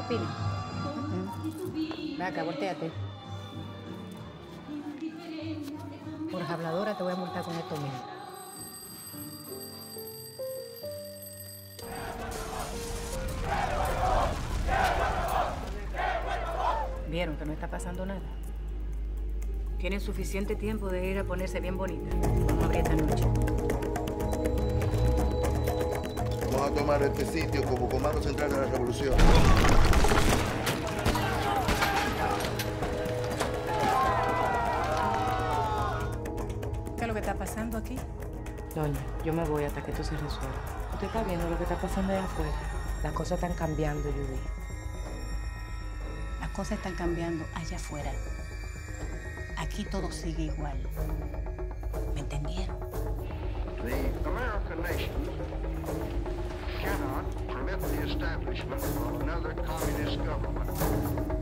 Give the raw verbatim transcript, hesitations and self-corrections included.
propina? Uh-uh. Ven acá, volteate. Por habladora te voy a multar con esto mismo. ¿Vieron que no está pasando nada? Tienen suficiente tiempo de ir a ponerse bien bonita. Vamos a abrir esta noche. Vamos a tomar este sitio como comando central de la revolución. ¿Qué es lo que está pasando aquí? Doña, yo me voy hasta que esto se resuelva. Usted está viendo lo que está pasando allá afuera. Las cosas están cambiando, Judy. Las cosas están cambiando allá afuera. Aquí todo sigue igual. ¿Me entendieron? The American nation cannot permit the establishment of another communist government.